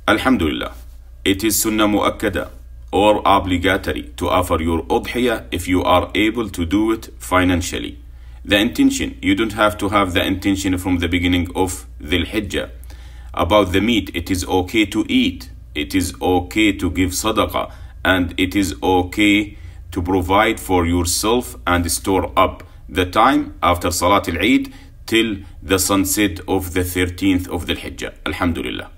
Alhamdulillah, it is sunnah mu'akkada or obligatory to offer your udhiyah if you are able to do it financially. The intention, you don't have to have the intention from the beginning of Dhul Hijjah. About the meat, it is okay to eat, it is okay to give sadaqah, and it is okay to provide for yourself and store up the time after Salat al-Eid till the sunset of the 13th of Dhul Hijjah. Alhamdulillah.